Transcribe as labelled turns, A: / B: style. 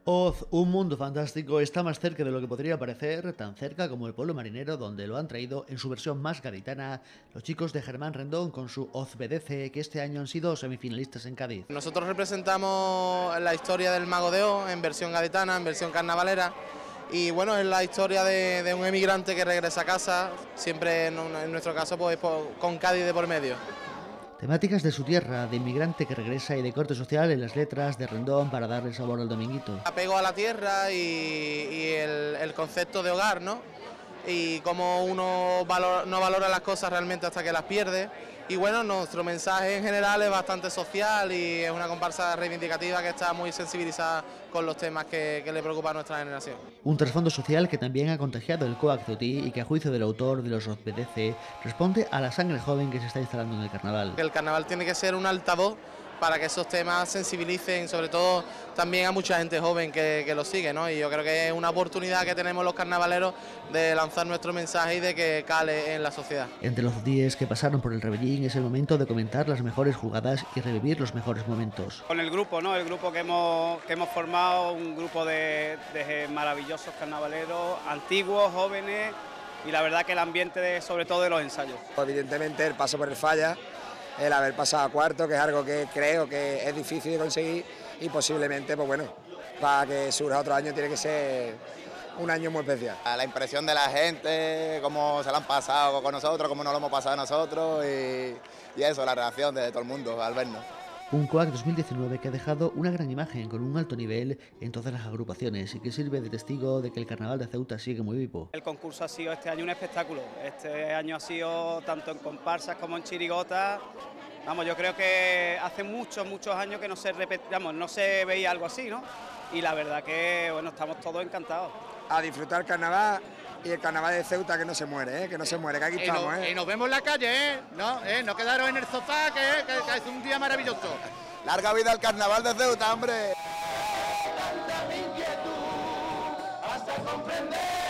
A: Oz, un mundo fantástico, está más cerca de lo que podría parecer, tan cerca como el pueblo marinero donde lo han traído en su versión más gaditana los chicos de Germán Rendón con su Oz BDC, que este año han sido semifinalistas en Cádiz.
B: Nosotros representamos la historia del Mago de Oz en versión gaditana, en versión carnavalera, y bueno, es la historia de un emigrante que regresa a casa, siempre en nuestro caso pues con Cádiz de por medio.
A: Temáticas de su tierra, de inmigrante que regresa y de corte social en las letras de Rendón para darle sabor al dominguito.
B: Apego a la tierra y el concepto de hogar, ¿no? Y cómo uno no valora las cosas realmente hasta que las pierde. Y bueno, nuestro mensaje en general es bastante social y es una comparsa reivindicativa que está muy sensibilizada con los temas que le preocupan a nuestra generación.
A: Un trasfondo social que también ha contagiado el Coac Ceutí y que a juicio del autor de los OzBDC responde a la sangre joven que se está instalando en el carnaval.
B: El carnaval tiene que ser un altavoz para que esos temas sensibilicen, sobre todo también a mucha gente joven que lo sigue, ¿no? Y yo creo que es una oportunidad que tenemos los carnavaleros de lanzar nuestro mensaje y de que cale en la sociedad.
A: Entre los 10 que pasaron por el Rebellín es el momento de comentar las mejores jugadas y revivir los mejores momentos.
C: Con el grupo, ¿no? El grupo que hemos formado, un grupo de maravillosos carnavaleros, antiguos, jóvenes, y la verdad que el ambiente sobre todo de los ensayos.
D: Evidentemente el paso por el Falla, el haber pasado a cuarto, que es algo que creo que es difícil de conseguir y posiblemente, pues bueno, para que surja otro año tiene que ser un año muy especial.
E: La impresión de la gente, cómo se la han pasado con nosotros, cómo nos lo hemos pasado nosotros y eso, la reacción de todo el mundo al vernos.
A: Un Coac 2019 que ha dejado una gran imagen con un alto nivel en todas las agrupaciones y que sirve de testigo de que el carnaval de Ceuta sigue muy vivo.
C: El concurso ha sido este año un espectáculo, este año ha sido tanto en comparsas como en chirigotas. Vamos, yo creo que hace muchos años que no se veía algo así, ¿no? Y la verdad que, bueno, estamos todos encantados.
D: A disfrutar el carnaval y el carnaval de Ceuta que no se muere, que no se muere, que aquí estamos.
F: Y nos vemos en la calle, no quedaros en el sofá, que es un día maravilloso.
E: ¡Larga vida al carnaval de Ceuta, hombre!
G: Hasta comprender